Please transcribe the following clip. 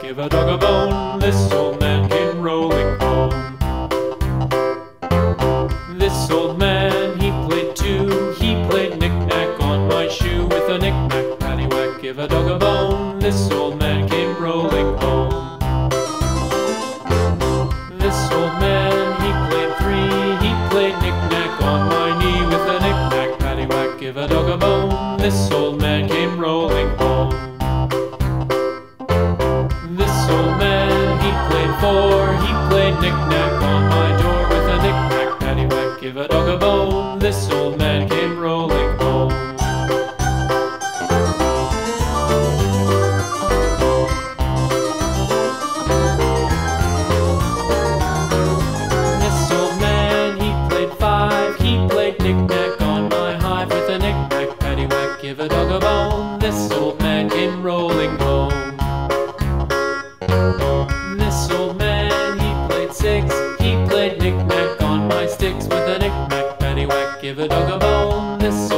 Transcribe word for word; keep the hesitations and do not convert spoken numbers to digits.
give a dog a bone. This old man came rolling home. This old man, he played too. He played knick-knack on my shoe. With a knick-knack, paddywhack, give a dog a bone. This old man came rolling home. This old man, he played three. He played knick-knack on my knee. With a knick-knack, paddywhack, give a dog a bone. This old man came rolling home. This old man, he played four. He played knick-knack on my door. With a knick-knack, paddywhack, give a dog a bone. This old man came rolling home. This old man, he played five. He played knick-knack on my hive. With a knick-knack, paddywhack, give a dog a bone. This old man came rolling home. This old man, he played six. He played knick-knack on my sticks. With a knick-knack, paddywhack, give a dog a bone. This